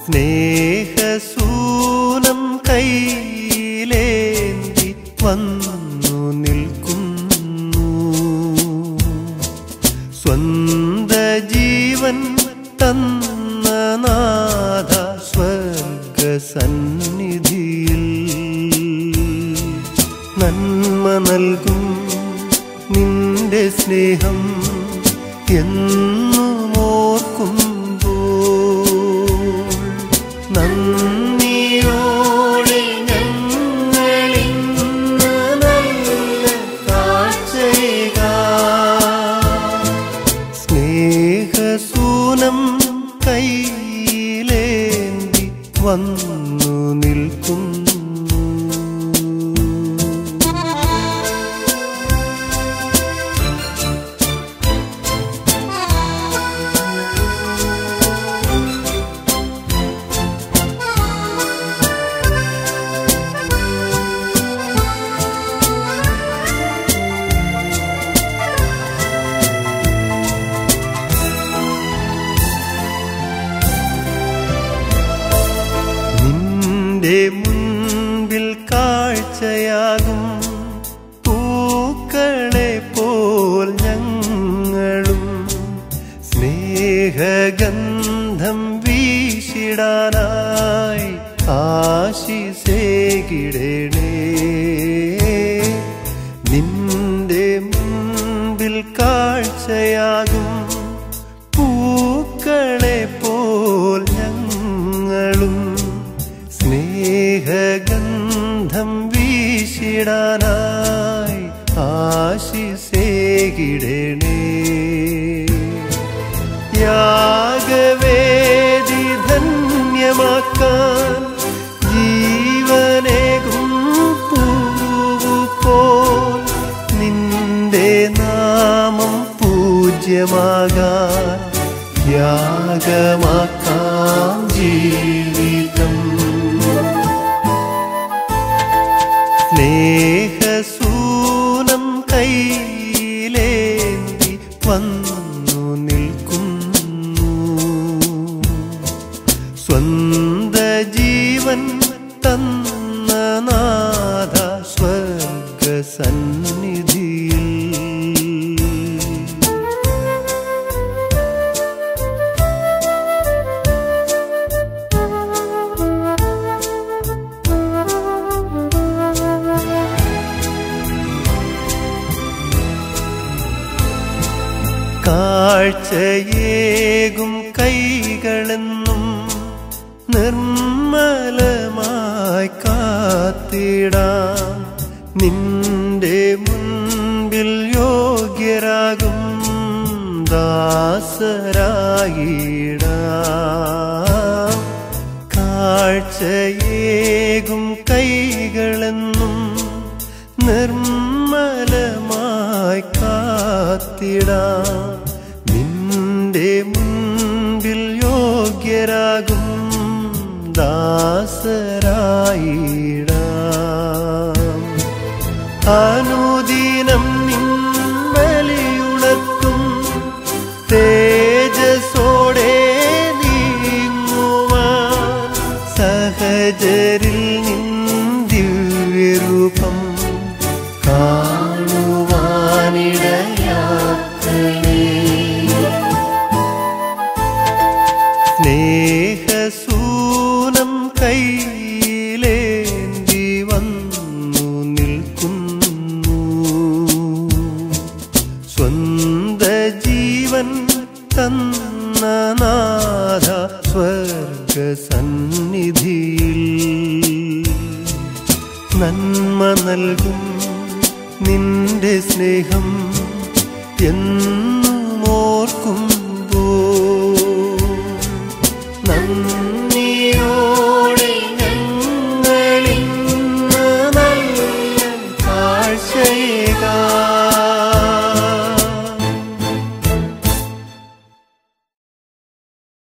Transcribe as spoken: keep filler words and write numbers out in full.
സ്നേഹസൂനം കൈയിലേന്തി വന്നു നിൽക്കുന്നു. സ്വന്ത ജീവൻ തന്ന നാഥ സ്വർഗസന്നിധിയിൽ നന്മ നൽകും നിന്റെ സ്നേഹം എന്നും ഓർക്കുമ്പോൾ നന്ദിയോടെ ഞങ്ങളിന്ന് നല്ല കാഴ്ചയേകാം. സ്നേഹസൂനം കൈയിലേന്തി വന്നു നിൽക്കുന്നു. നിന്റെ മുൻപിൽ കാഴ്ചയാകും പൂക്കളെ പോൽ ഞങ്ങളും സ്നേഹഗന്ധം വീശിടാനായി ആശിസേകിടണേ. നിന്റെ മുൻപിൽ കാഴ്ചയാകും പൂക്കളെ പോൽ ഞങ്ങളും സ്നേഹഗന്ധം വീശിടാനായി ആശിസേകിടണേ. യാഗവേദി ധന്യമാക്കാൻ ജീവനേകും പൂവുപോൽ നിന്റെ നാമം പൂജ്യമാകാൻ യാഗമാക്കാം ജീവിതം. സ്നേഹസൂനം കൈയിലേന്തി വന്നു നിൽക്കുന്നു. സ്വന്ത ജീവൻ തന്ന നാഥ സ്വർഗസന്നിധിയിൽ കാഴ്ചയേകും കൈകളെന്നും നിർമ്മലമായി കാത്തിടാം. നിന്റെ മുൻപിൽ യോഗ്യരാകും ദാസരായിടാം. കാഴ്ചയേകും കൈകളെന്നും നിർമ്മലമായി കാത്തിടാം. നിന്റെ മുൻപിൽ യോഗ്യരാകും ദാസരായിടാം. അനുദിനം നിൻ ബലിയുണർത്തും തേജസ്സോടെ നീങ്ങുവാൻ സഹചരിൽ നിൻ ദിവ്യരൂപം കാണുവാനിടയാക്കണേ. സ്നേഹസൂനം കൈയിലേന്തി വന്നു നിൽക്കുന്നു. സ്വന്ത ജീവൻ തന്ന നാഥ സ്വർഗസന്നിധിയിൽ നന്മ നൽകും നിന്റെ സ്നേഹം എന്നും ഓർക്കുമ്പോൾ നന്ദി